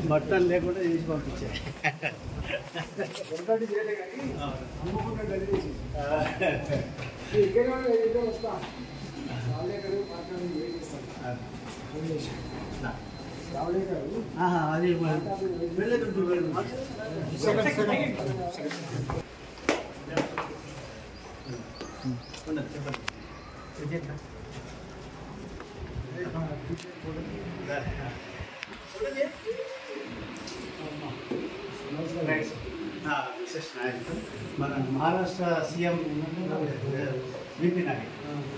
mutton లేకుండా చేసి పంపించా అది విశేష నాయకుడు మన మహారాష్ట్ర సీఎం విపి నాయక్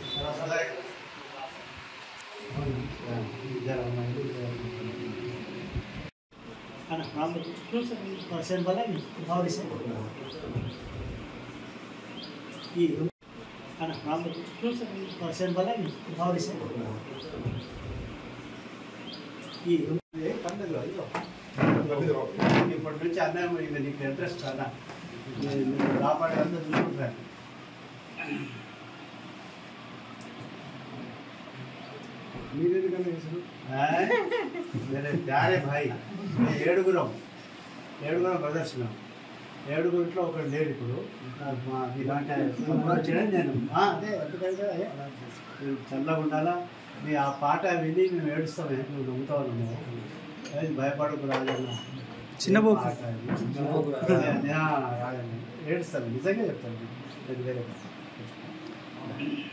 ఇప్పటి నుంచి అన్నం ఇది నీకు ఇంట్రెస్ట్ అన్న కాపాడే అందరూ చూసుకుంటాను ప్యారే భాయ్ ఏడుగురం ప్రదర్శన ఏడుగురిలో ఒకటి లేడు ఇప్పుడు ఇలాంటి నేను అదే ఎందుకంటే చల్లగా ఉండాలా నీ ఆ పాట విని మేము ఏడుస్తామే నువ్వు నమ్ముతావు నువ్వు భయపడకు రాజన్న చిన్న రాజన్న ఏడుస్తాను నిజంగా చెప్తాను వేరే